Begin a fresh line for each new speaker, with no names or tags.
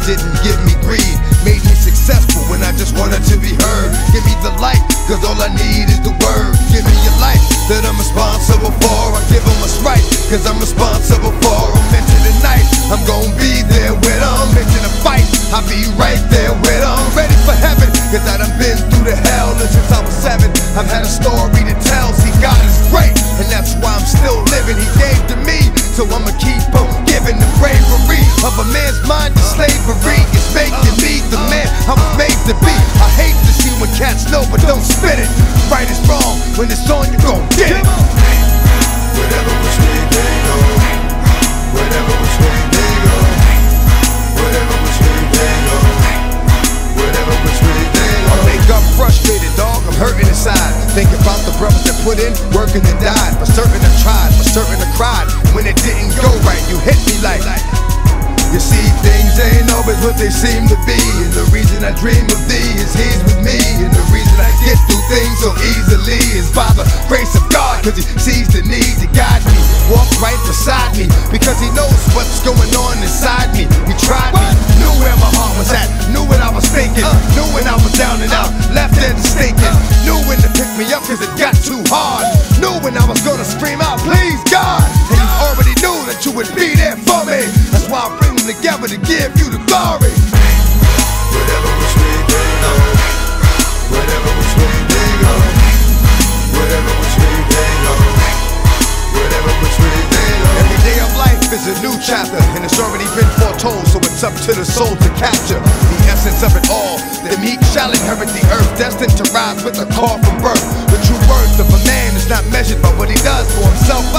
didn't give me greed. Made me successful when I just wanted to be heard. Give me the light, cause all I need is the word. Give me a life that I'm responsible for. I give them what's right, cause I'm responsible for them. Into the night, I'm gon' be there with them. Into the fight, I'll be right there with them. Ready for heaven, cause I done been through the hell. And since I was 7, I've had a story to tell. See, God is great, and that's why I'm still living. He gave to me, so I'ma keep on giving. The bravery of a man's mind to slavery is making me the man I was made to be. I hate to see when cats know but don't spit it. Right is wrong, when it's on you gon' get it.
Whatever which way they go, whatever which way they go, whatever which way they go, whatever which way they go.
I wake up frustrated, dog, I'm hurting inside. Thinking about the brothers that put in work and then died. For certain I tried, for certain I cried. When it didn't go right, you hit me like. You see, things ain't always what they seem to be. And the reason I dream of thee is he's with me. And the reason I get through things so easily is by the grace of God. Cause he sees the need to guide me, walk right beside me, because he knows what's going on inside me. He tried me, knew where my heart was at, knew what I was thinking, knew when I was down and out, left and stinking, knew when to pick me up cause it got too hard, knew when I was gonna scream out, please God. And you already knew that you would be there for me. That's why I bring them together to give you the glory.
Whatever which way they go, whatever which way they go, whatever which way they go, whatever which way they go.
Every day of life is a new chapter, and it's already been foretold, so it's up to the soul to capture the essence of it all. The meek shall inherit the earth, destined to rise with a call from birth. The true worth of a man is not measured by what he does for himself